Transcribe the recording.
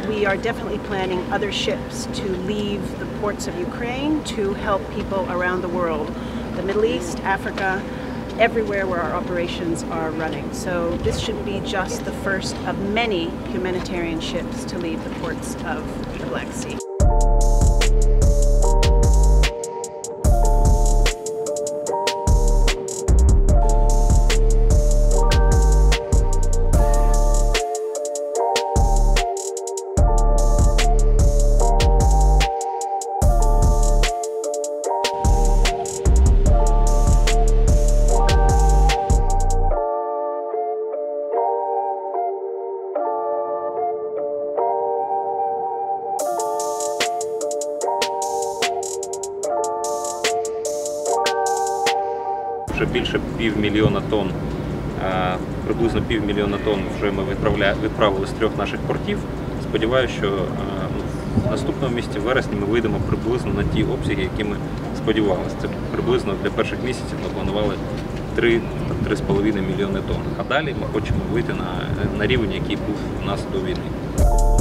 we are definitely planning other ships to leave the ports of Ukraine to help people around the world, the Middle East, Africa, everywhere where our operations are running. So this should be just the first of many humanitarian ships to leave the ports of the Black Sea. Вже більше півмільйона тонн, приблизно півмільйона тонн вже ми відправили з 3 наших портів. Сподіваюся, що в наступному місяці, в вересні, ми вийдемо приблизно на ті обсяги, які ми сподівалися. Це приблизно для перших місяців ми планували 3-3,5 мільйони тонн. А далі ми хочемо вийти на рівень, який був у нас до війни.